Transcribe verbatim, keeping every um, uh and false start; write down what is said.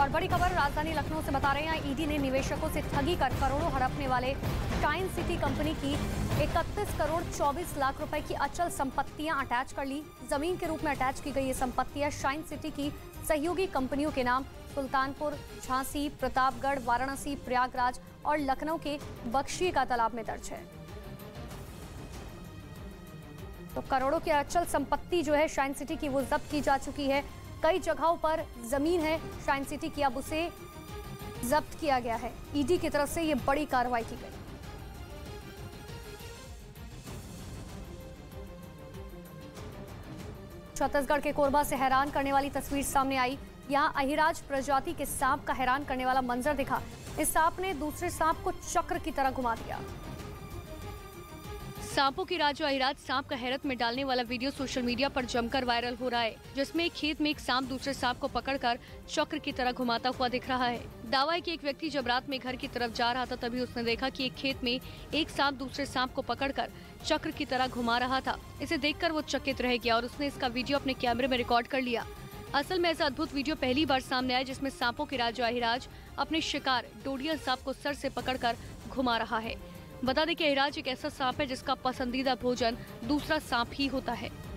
और बड़ी खबर राजधानी लखनऊ से बता रहे हैं, ईडी ने निवेशकों से ठगी कर करोड़ों हड़पने वाले शाइन सिटी कंपनी की इकतीस करोड़ चौबीस लाख रुपए की अचल संपत्तियां अटैच कर ली। जमीन के रूप में अटैच की गई ये संपत्तियां शाइन सिटी की सहयोगी कंपनियों के नाम सुल्तानपुर, झांसी, प्रतापगढ़, वाराणसी, प्रयागराज और लखनऊ के बख्शी का तालाब में दर्ज है। तो करोड़ों की अचल संपत्ति जो है शाइन सिटी की वो जब्त की जा चुकी है। कई जगहों पर जमीन है शाइन सिटी की, अब उसे जब्त किया गया है। ईडी की तरफ से ये बड़ी कार्रवाई की गई। छत्तीसगढ़ के कोरबा से हैरान करने वाली तस्वीर सामने आई। यहां अहिराज प्रजाति के सांप का हैरान करने वाला मंजर दिखा। इस सांप ने दूसरे सांप को चक्र की तरह घुमा दिया। सांपों की राजू अहिराज सांप का हैरत में डालने वाला वीडियो सोशल मीडिया पर जमकर वायरल हो रहा है, जिसमें एक खेत में एक सांप दूसरे सांप को पकड़कर चक्र की तरह घुमाता हुआ दिख रहा है। दावा है कि एक व्यक्ति जब रात में घर की तरफ जा रहा था, तभी उसने देखा कि एक खेत में एक सांप दूसरे सांप को पकड़कर चक्र की तरह घुमा रहा था। इसे देखकर वो चकित रह गया और उसने इसका वीडियो अपने कैमरे में रिकॉर्ड कर लिया। असल में ऐसा अद्भुत वीडियो पहली बार सामने आया, जिसमें सांपों के राजा अहिराज अपने शिकार डोडिया सांप को सर से पकड़कर घुमा रहा है। बता दें कि अहिराज एक ऐसा सांप है जिसका पसंदीदा भोजन दूसरा सांप ही होता है।